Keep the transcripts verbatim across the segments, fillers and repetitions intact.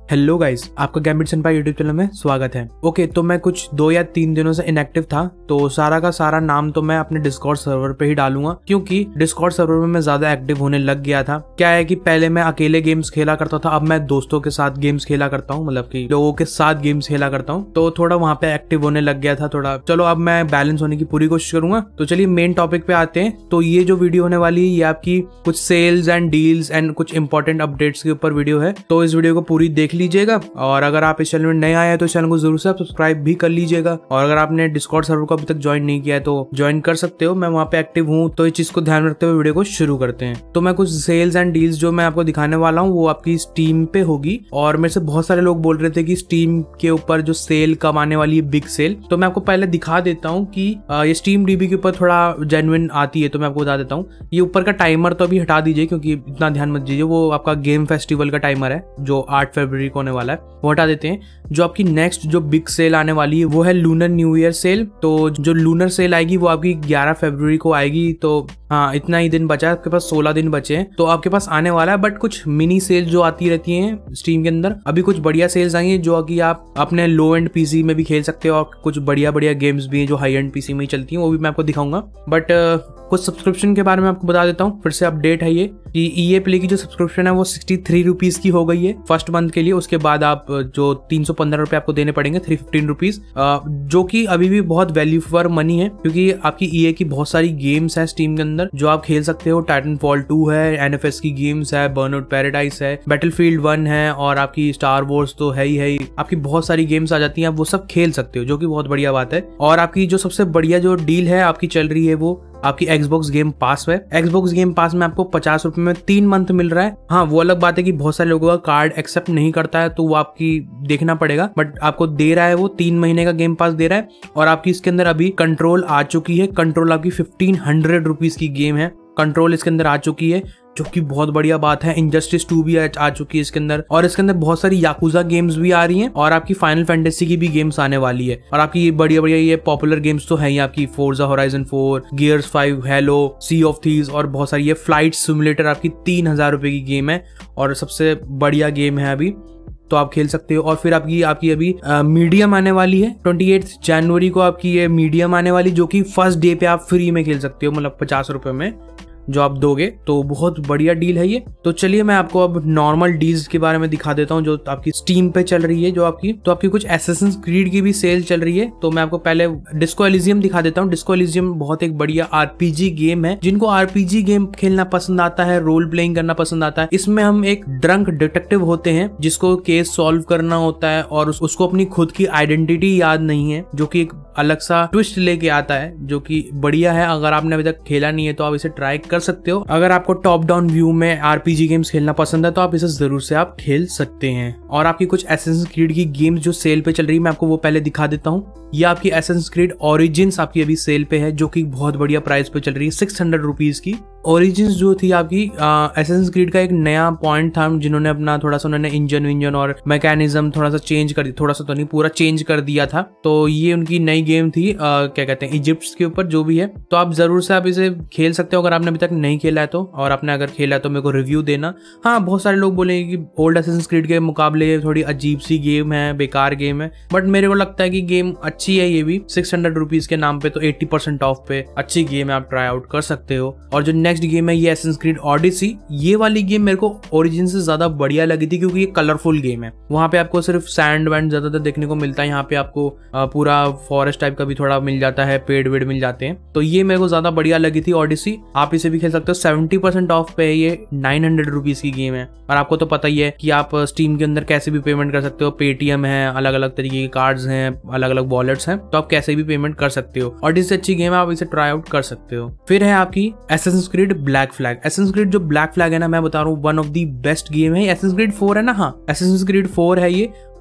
Hello guys, आपका Gambit Senpai YouTube channel में स्वागत है। ओके okay, तो मैं कुछ दो या तीन दिनों से इनएक्टिव था, तो सारा का सारा नाम तो मैं अपने डिस्कॉर्ड सर्वर पे ही डालूंगा, क्योंकि डिस्कॉर्ड सर्वर में मैं ज्यादा एक्टिव होने लग गया था। क्या है कि पहले मैं अकेले गेम्स खेला करता था, अब मैं दोस्तों के साथ गेम्स खेला करता हूँ, मतलब कि लोगों के साथ गेम्स खेला करता हूँ, तो थोड़ा वहाँ पे एक्टिव होने लग गया था थोड़ा। चलो अब मैं बैलेंस होने की पूरी कोशिश करूंगा। तो चलिए मेन टॉपिक पे आते हैं। तो ये जो वीडियो होने वाली है ये आपकी कुछ सेल्स एंड डील्स एंड कुछ इंपॉर्टेंट अपडेट्स के ऊपर वीडियो है, तो इस वीडियो को पूरी देख लीजिएगा। और अगर आप इस चैनल में नए आए हैं तो इस चैनल को जरूर से सब्सक्राइब भी कर लीजिएगा। और अगर आपने डिस्कॉर्ड सर्वर को अभी तक ज्वाइन नहीं किया है तो ज्वाइन कर सकते हो, मैं वहाँ पे एक्टिव हूँ। तो इस चीज को ध्यान रखते हुए वीडियो को शुरू करते हैं। तो मैं कुछ सेल्स एंड डील्स जो मैं आपको दिखाने वाला हूँ वो आपकी स्टीम पे होगी। और मेरे से बहुत सारे लोग बोल रहे थे कि स्टीम के ऊपर जो सेल कब आने वाली है, बिग सेल, तो मैं आपको पहले दिखा देता हूँ कि ये स्टीम डीबी के ऊपर थोड़ा जेन्युइन आती है, तो मैं आपको बता देता हूँ। ये ऊपर का टाइमर तो अभी हटा दीजिए, क्योंकि इतना ध्यान मत दीजिए, वो आपका गेम फेस्टिवल का टाइमर है जो आठ फरवरी को होने वाला है, वो हटा देते हैं। जो आपकी नेक्स्ट जो बिग सेल आने वाली है वो है लूनर न्यू ईयर सेल। तो जो लूनर सेल आएगी वो आपकी ग्यारह फरवरी को आएगी। तो हाँ, इतना ही दिन बचा है, आपके पास सोलह दिन बचे हैं, तो आपके पास आने वाला है। बट कुछ मिनी सेल जो आती रहती हैं स्टीम के अंदर, अभी कुछ बढ़िया सेल्स आई हैं जो कि आप अपने लो एंड पीसी में भी खेल सकते हो, और कुछ बढ़िया बढ़िया गेम्स भी हैं जो हाई एंड पीसी में ही चलती हैं, वो भी मैं आपको दिखाऊंगा। बट कुछ सब्सक्रिप्शन के बारे में आपको बता देता हूँ, फिर से अपडेट है ये कि ईए प्ले की जो सब्सक्रिप्शन है वो सिक्सटी थ्री रुपीज की हो गई है फर्स्ट मंथ के लिए। उसके बाद आप जो तीन सौ पंद्रह रुपए आपको देने पड़ेंगे, थ्री फिफ्टीन रुपीज, जो कि अभी भी बहुत वैल्यू फॉर मनी है, क्योंकि आपकी ईए की बहुत सारी गेम्स है स्टीम के अंदर जो आप खेल सकते हो। टाइटनफॉल टू है, एनएफएस की गेम्स है, बर्नआउट पैराडाइज है, बैटलफील्ड वन है, और आपकी स्टार वॉर्स तो है ही है ही। आपकी बहुत सारी गेम्स आ जाती हैं, आप वो सब खेल सकते हो, जो कि बहुत बढ़िया बात है। और आपकी जो सबसे बढ़िया जो डील है आपकी चल रही है वो आपकी Xbox गेम पास है। Xbox गेम पास में आपको पचास रुपए में तीन मंथ मिल रहा है। हाँ, वो अलग बात है कि बहुत सारे लोगों का कार्ड एक्सेप्ट नहीं करता है, तो वो आपकी देखना पड़ेगा, बट आपको दे रहा है वो तीन महीने का गेम पास दे रहा है। और आपकी इसके अंदर अभी कंट्रोल आ चुकी है। कंट्रोल आपकी फिफ्टीन हंड्रेड रुपीज की गेम है, कंट्रोल इसके अंदर आ चुकी है, जो कि बहुत बढ़िया बात है। इनजस्टिस टू भी आ चुकी है इसके अंदर, और इसके अंदर बहुत सारी याकुजा गेम्स भी आ रही हैं, और आपकी फाइनल फैंटेसी की भी गेम्स आने वाली है। और आपकी ये बढ़िया बढ़िया ये पॉपुलर गेम्स तो है ही, आपकी Forza Horizon four, Gears five, Halo, Sea of Thieves, और बहुत सारी ये फ्लाइट सिमुलेटर आपकी तीन हजार रुपए की गेम है, और सबसे बढ़िया गेम है अभी, तो आप खेल सकते हो। और फिर आपकी आपकी अभी मीडियम आने वाली है, अट्ठाईस जनवरी को आपकी ये मीडियम आने वाली, जो कि फर्स्ट डे पे आप फ्री में खेल सकते हो, मतलब पचास रुपए में जो आप दोगे, तो बहुत बढ़िया डील है ये। तो चलिए मैं आपको अब नॉर्मल डील्स के बारे में दिखा देता हूँ जो आपकी स्टीम पे चल रही है। जो आपकी तो आपकी कुछ एसेसिन्स क्रीड की भी सेल चल रही है, तो मैं आपको पहले डिस्को एलिजियम दिखा देता हूँ। डिस्को एलिजियम बहुत एक बढ़िया आरपीजी गेम है। जिनको आरपीजी गेम खेलना पसंद आता है, रोल प्लेइंग करना पसंद आता है, इसमें हम एक ड्रंक डिटेक्टिव होते हैं जिसको केस सॉल्व करना होता है, और उस, उसको अपनी खुद की आइडेंटिटी याद नहीं है, जो कि एक अलग सा ट्विस्ट लेके आता है, जो कि बढ़िया है। अगर आपने अभी तक खेला नहीं है तो आप इसे ट्राई कर सकते हो। अगर आपको टॉप डाउन व्यू में आरपीजी गेम्स खेलना पसंद है तो आप इसे जरूर से आप खेल सकते हैं। और आपकी कुछ एसेसिन्स क्रीड की गेम्स जो सेल पे चल रही है, मैं आपको वो पहले दिखा देता हूँ। ये आपकी एसेसिन्स क्रीड ओरिजिन्स आपकी अभी सेल पे है, जो कि बहुत बढ़िया प्राइस पे चल रही है, सिक्स हंड्रेड रुपीज की। ओरिजिन्स जो थी आपकी एसेसिन्स क्रीड का एक नया पॉइंट था, जिन्होंने अपना थोड़ा सा उन्होंने इंजन विंजन और मैकेनिज्म थोड़ा सा चेंज कर दिया, थोड़ा सा तो नहीं पूरा चेंज कर दिया था। तो ये उनकी नई गेम थी, आ, क्या कहते हैं, इजिप्ट के ऊपर जो भी है। तो आप जरूर से आप इसे खेल सकते हो अगर आपने अभी तक नहीं खेला है तो। और आपने अगर खेला है तो मेरे को रिव्यू देना। हाँ, बहुत सारे लोग बोलेंगे कि ओल्ड एसेसिन्स क्रीड के मुकाबले थोड़ी अजीब सी गेम है, बेकार गेम है, बट मेरे को लगता है कि गेम अच्छी है। ये भी सिक्स हंड्रेड रुपीज के नाम पे तो एट्टी परसेंट ऑफ पे अच्छी गेम है, आप ट्राई आउट कर सकते हो। और जो नेक्स्ट गेम है ये एसेसिन्स क्रीड ओडिसी, ये वाली गेम मेरे को ओरिजिन से ज्यादा बढ़िया लगी थी, क्योंकि ये कलरफुल गेम है। वहां पे आपको सिर्फ सैंड वैंड ज्यादातर देखने को मिलता है, यहाँ पे आपको पूरा फॉरेस्ट टाइप का भी थोड़ा मिल जाता है, पेड़ वेड़ मिल जाते हैं, तो ये मेरे को ज्यादा बढ़िया लगी थी ओडिसी। आप इसे भी खेल सकते हो, सेवेंटी परसेंट ऑफ पे है, ये नाइन हंड्रेड रुपीज की गेम है। और आपको तो पता ही है कि आप स्टीम के अंदर कैसे भी पेमेंट कर सकते हो, पेटीएम है, अलग अलग तरीके के कार्ड्स हैं, अलग अलग वॉलेट्स हैं, तो आप कैसे भी पेमेंट कर सकते हो। और इससे अच्छी गेम है, आप इसे ट्राई आउट कर सकते हो। फिर है आपकी Assassin's Creed Black Flag. Assassin's Creed जो ब्लैक फ्लैग है ना, मैं बता रहा हूँ one of the best game है। एसेसिन्स क्रीड फोर है ना, हाँ एसेसिन्स क्रीड फोर है ये,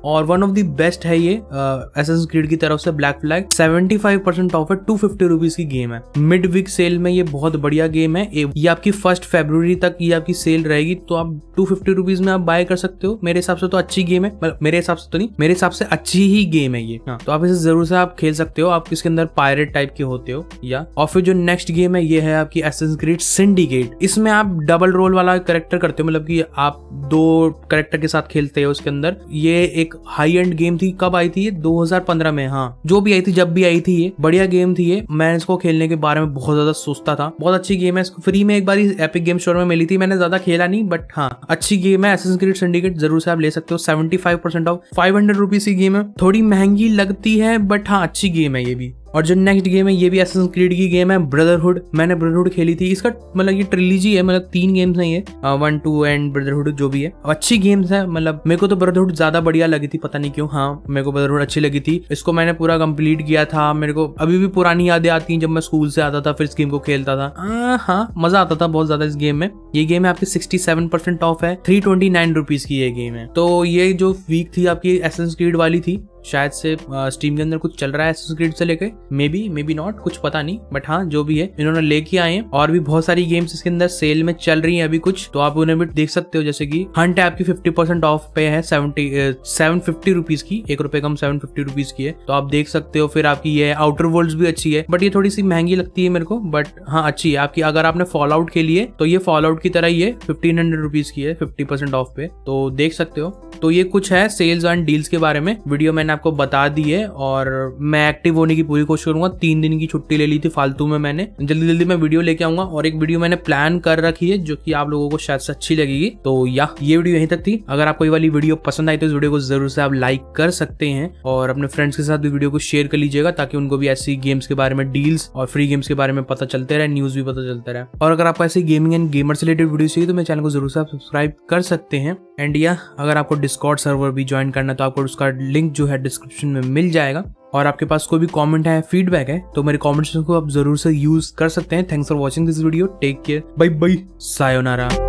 और वन ऑफ द बेस्ट है ये एसेसिन क्रीड की तरफ से Black Flag. Seventy five percent off है, टू फिफ्टी रुपीज की गेम है। मिड वीक सेल में ये बहुत बढ़िया गेम है। ये आपकी फर्स्ट फरवरी तक ये आपकी सेल रहेगी, तो आप टू फिफ्टी रुपीज में आप बाय कर सकते हो। मेरे हिसाब से तो अच्छी गेम है, मतलब मेरे हिसाब से तो नहीं, मेरे हिसाब से अच्छी ही गेम है ये। हाँ, तो आप इसे जरूर से आप खेल सकते हो। आप इसके अंदर पायरेट टाइप के होते हो या। और फिर जो नेक्स्ट गेम है ये है आपकी एसेसिन क्रीड सिंडिकेट। इसमें आप डबल रोल वाला कैरेक्टर करते हो, मतलब कि आप दो कैरेक्टर के साथ खेलते हो उसके अंदर। ये एक हाई एंड गेम थी। कब आई थी ये? दो हज़ार पंद्रह में। हाँ, जो भी आई थी, जब भी आई थी, ये बढ़िया गेम थी ये। मैं इसको खेलने के बारे में बहुत ज्यादा सोचता था। बहुत अच्छी गेम है। इसको फ्री में एक बार एपिक गेम स्टोर में मिली थी, मैंने ज्यादा खेला नहीं, बट हाँ अच्छी गेम है। एसेसिन क्रीड सिंडिकेट जरूर से आप ले सकते हो। Seventy five percent off, five hundred rupees की गेम है। थोड़ी महंगी लगती है बट हाँ अच्छी गेम है ये भी। और जो नेक्स्ट गेम है ये भी एसेसिन क्रीड की गेम है, ब्रदरहुड। मैंने ब्रदरहुड खेली थी। इसका मतलब ये ट्रिलॉजी है, मतलब तीन गेम्स हैं ये, वन टू एंड ब्रदरहुड जो भी है। अच्छी गेम्स है। मतलब मेरे को तो ब्रदरहुड ज्यादा बढ़िया लगी थी, पता नहीं क्यों। हाँ, मेरे को ब्रदरहुड अच्छी लगी थी। इसको मैंने पूरा कंप्लीट किया था। मेरे को अभी भी पुरानी यादें आती हैं जब मैं स्कूल से आता था, फिर इस गेम को खेलता था। आ, हाँ, मजा आता था बहुत ज्यादा इस गेम में। ये गेम है आपकी सिक्सटी सेवन परसेंट ऑफ है, थ्री ट्वेंटी नाइन रुपीज की ये गेम है। तो ये जो वीक थी आपकी एसेसिन क्रीड वाली थी, शायद से स्टीम के अंदर कुछ चल रहा है एसेसिन क्रीड से लेके, maybe maybe not, कुछ पता नहीं, बट हाँ जो भी है इन्होंने लेके आए हैं। और भी बहुत सारी गेम्स इसके अंदर सेल में चल रही हैं अभी कुछ, तो आप उन्हें भी देख सकते हो। जैसे कि हंट है आपकी फिफ्टी परसेंट ऑफ पे है, सेवेंटी सेवन फिफ्टी रुपीज की, एक रुपए कम सेवन फिफ्टी रुपीज की है, तो आप देख सकते हो। फिर आपकी ये आउटर वर्ल्ड्स भी अच्छी है, बट ये थोड़ी सी महंगी लगती है मेरे को, बट हाँ अच्छी है आपकी। अगर आपने फॉल आउट के लिए, तो ये फॉल आउट की तरह ही है, फिफ्टीन हंड्रेड रुपीज की है, फिफ्टी परसेंट ऑफ पे, तो देख सकते हो। तो ये कुछ है सेल्स एंड डील्स के बारे में। वीडियो मैंने आपको बता दी है और मैं एक्टिव होने की पूरी कोशिश करूंगा। तीन दिन की छुट्टी ले ली थी फालतू में मैंने। जल्दी जल्दी मैं वीडियो लेके आऊंगा और एक वीडियो मैंने प्लान कर रखी है जो कि आप लोगों को शायद से अच्छी लगेगी। तो या ये वीडियो यहीं तक थी। अगर आपको ये वाली वीडियो पसंद आई तो इस वीडियो को जरूर से आप लाइक कर सकते हैं और अपने फ्रेंड्स के साथ भी वीडियो को शेयर कर लीजिएगा, ताकि उनको भी ऐसी गेम्स के बारे में, डील्स और फ्री गेम्स के बारे में पता चलते रहे, न्यूज भी पता चलता रहे। और अगर आपको ऐसी गेमिंग एंड गेमर से रिलेटेड वीडियो चाहिए तो मेरे चैनल को जरूर से आप सब्सक्राइब कर सकते हैं। एंड या अगर आपको डिस्कॉर्ड सर्वर भी ज्वाइन करना है तो आपको उसका लिंक जो है डिस्क्रिप्शन में मिल जाएगा। और आपके पास कोई भी कमेंट है, फीडबैक है, तो मेरे कमेंट्स को आप जरूर से यूज कर सकते हैं। Thanks for watching this video. Take care, bye bye, sayonara.